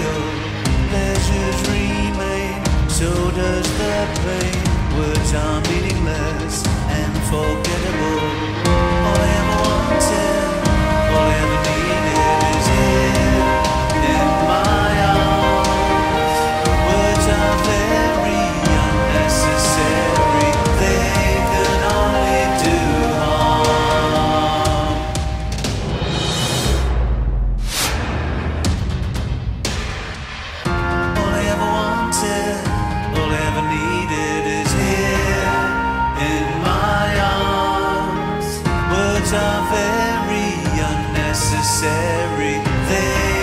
your pleasures remain, so does the pain. Words are meaningless and forgettable. All I ever wanted, all I ever needed is here in my arms. Words are very unnecessary, they can only do harm. All I ever wanted, all I ever needed is here in my arms. Words are very unnecessary, they